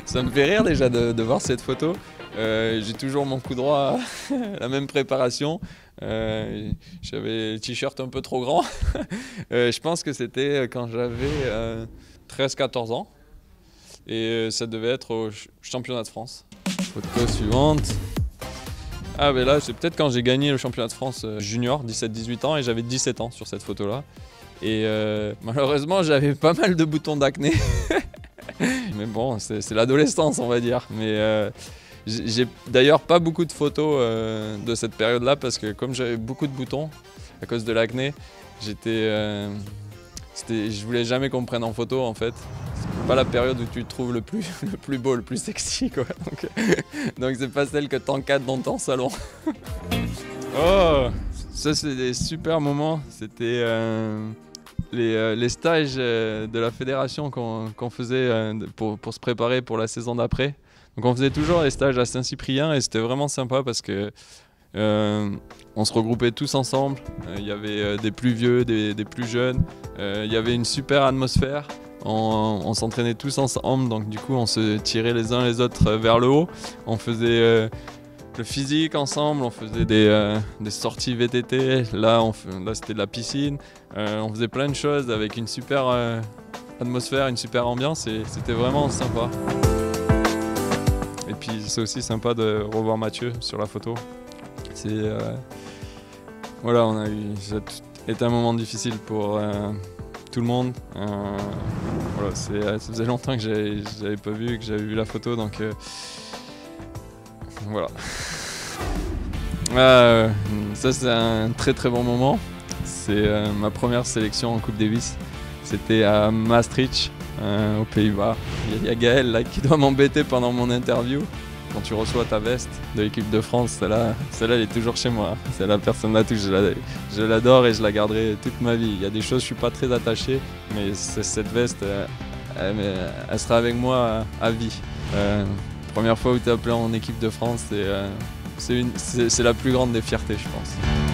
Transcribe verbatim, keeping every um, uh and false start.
Ça me fait rire déjà de, de voir cette photo. Euh, j'ai toujours mon coup droit, la même préparation. Euh, j'avais le t-shirt un peu trop grand. euh, je pense que c'était quand j'avais euh, treize quatorze ans. Et euh, ça devait être au ch- championnat de France. Photo suivante. Ah ben là, c'est peut-être quand j'ai gagné le championnat de France euh, junior, dix-sept dix-huit ans, et j'avais dix-sept ans sur cette photo-là. Et euh, malheureusement, j'avais pas mal de boutons d'acné. Mais bon, c'est, c'est l'adolescence, on va dire. Mais euh, j'ai, j'ai d'ailleurs pas beaucoup de photos euh, de cette période-là parce que comme j'avais beaucoup de boutons à cause de l'acné, j'étais, euh, c'était, je voulais jamais qu'on me prenne en photo en fait. C'est pas la période où tu te trouves le plus, le plus beau, le plus sexy quoi. Donc, donc c'est pas celle que t'encadres dans ton salon. Oh, ça c'est des super moments. C'était euh, les, euh, les stages euh, de la fédération qu'on, qu'on faisait euh, pour, pour se préparer pour la saison d'après. Donc on faisait toujours les stages à Saint-Cyprien et c'était vraiment sympa parce que euh, on se regroupait tous ensemble. Il euh, y avait euh, des plus vieux, des, des plus jeunes. Il euh, y avait une super atmosphère. On, on s'entraînait tous ensemble, donc du coup on se tirait les uns les autres vers le haut. On faisait euh, le physique ensemble, on faisait des, euh, des sorties V T T. Là, on, là c'était de la piscine. Euh, on faisait plein de choses avec une super euh, atmosphère, une super ambiance et c'était vraiment sympa. Et puis c'est aussi sympa de revoir Mathieu sur la photo. C'est, euh, voilà, on a eu, ça a été un moment difficile pour euh, tout le monde. Euh, voilà, c'est, ça faisait longtemps que j'avais, j'avais pas vu, que j'avais vu la photo, donc euh, voilà. Euh, ça c'est un très très bon moment. C'est euh, ma première sélection en Coupe Davis. C'était à Maastricht, euh, aux Pays-Bas. Il y a Gaël là qui doit m'embêter pendant mon interview. Quand tu reçois ta veste de l'équipe de France, celle-là, celle-là elle est toujours chez moi. Celle-là, personne ne la touche. Je, la, je l'adore et je la garderai toute ma vie. Il y a des choses, je suis pas très attaché, mais cette veste, elle, elle sera avec moi à, à vie. Euh, première fois où tu es appelé en équipe de France, c'est, euh, c'est, une, c'est, c'est la plus grande des fiertés, je pense.